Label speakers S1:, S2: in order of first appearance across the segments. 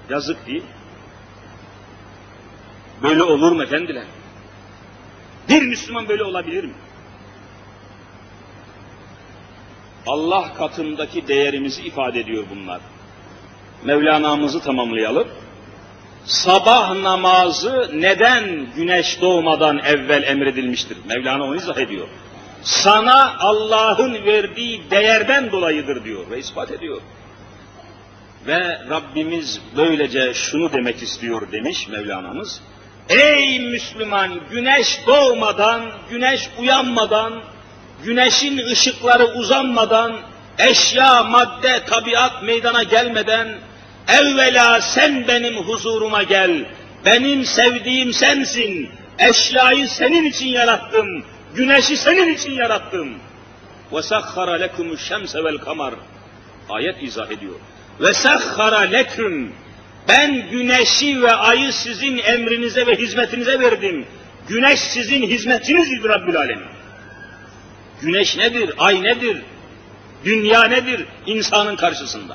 S1: Yazık değil. Böyle olur mu efendiler? Bir Müslüman böyle olabilir mi? Allah katındaki değerimizi ifade ediyor bunlar. Mevlana'mızı tamamlayalım. Sabah namazı neden güneş doğmadan evvel emredilmiştir? Mevlana onu izah ediyor. Sana Allah'ın verdiği değerden dolayıdır diyor ve ispat ediyor. Ve Rabbimiz böylece şunu demek istiyor demiş Mevlana'mız. Ey Müslüman, güneş doğmadan, güneş uyanmadan, güneşin ışıkları uzanmadan, eşya, madde, tabiat meydana gelmeden, evvela sen benim huzuruma gel, benim sevdiğim sensin, eşyayı senin için yarattım, güneşi senin için yarattım. وَسَخَّرَ لَكُمُ الشَّمْسَ وَالْقَمَرِ Ayet izah ediyor. وَسَخَّرَ لَكُمْ Ben güneşi ve ayı sizin emrinize ve hizmetinize verdim. Güneş sizin hizmetinizdir Rabbül Alemin. Güneş nedir? Ay nedir? Dünya nedir? İnsanın karşısında.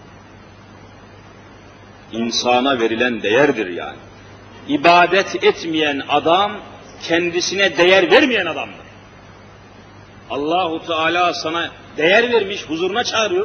S1: İnsana verilen değerdir yani. İbadet etmeyen adam, kendisine değer vermeyen adamdır. Allahu Teala sana değer vermiş, huzuruna çağırıyor.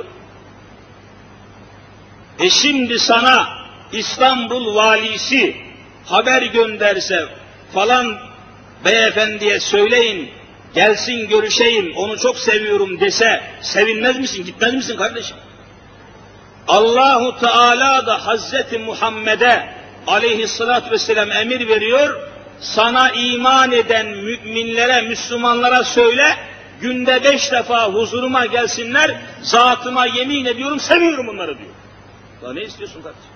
S1: Şimdi sana İstanbul valisi haber gönderse falan beyefendiye söyleyin, gelsin görüşeyim, onu çok seviyorum dese sevinmez misin, gitmez misin kardeşim? Allahu Teala da Hazreti Muhammed'e aleyhissalatü vesselam emir veriyor, sana iman eden müminlere, Müslümanlara söyle, günde 5 defa huzuruma gelsinler, zatıma yemin ediyorum, seviyorum onları diyor. Daha ne istiyorsun kardeşim?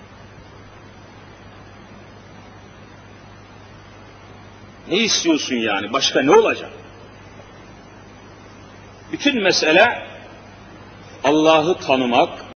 S1: Ne istiyorsun yani? Başka ne olacak? Bütün mesele Allah'ı tanımak,